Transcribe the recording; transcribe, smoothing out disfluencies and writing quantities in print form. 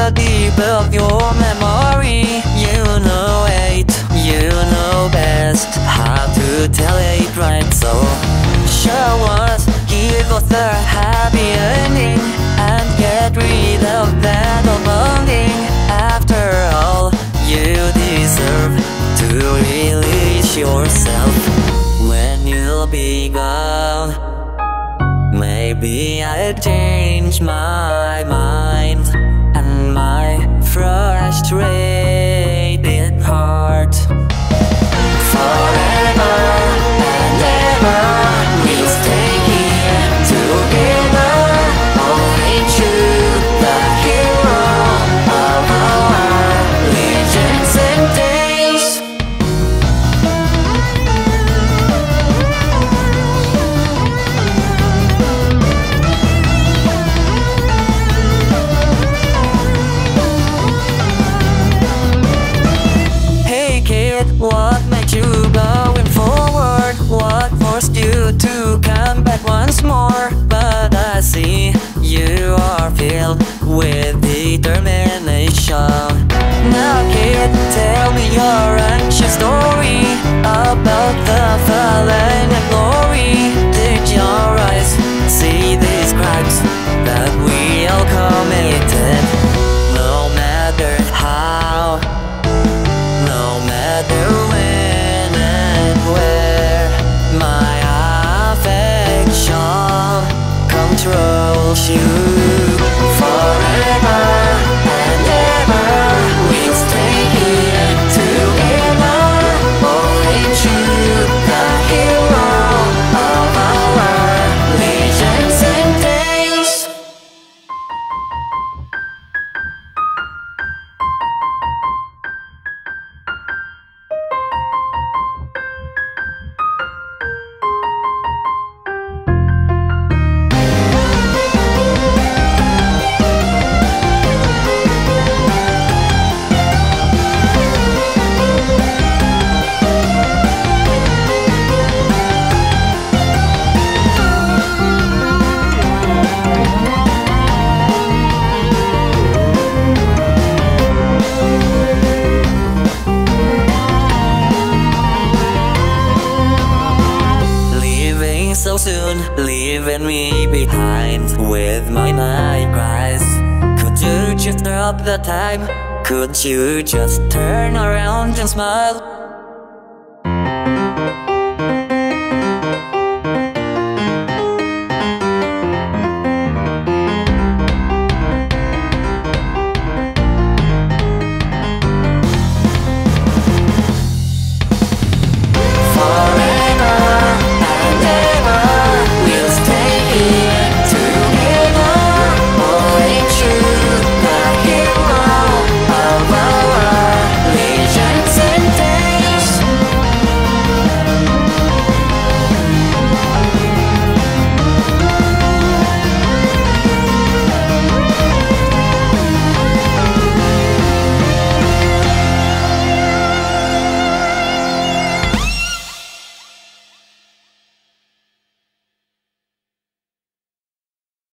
the deep of your memory. You know it, you know best how to tell it right. So show us, give us the happy ending, and get rid of that bonding. After all, you deserve to release yourself when you'll be gone. Maybe I change my mind and my frustrated heart. Forever and ever we'll stay here together, only true, the hero of our legends and days. What made you going forward? What forced you to come back once more? But I see you are filled with determination. Now kid, tell me your anxious story about the fallen and glory. Did your eyes see these crimes that we all committed? No matter how, no matter when and where, my affection controls you. Forever and ever we'll stay here together, only true, the hero of our legends and days. So soon, leaving me behind with my night cries. Could you just stop the time? Could you just turn around and smile?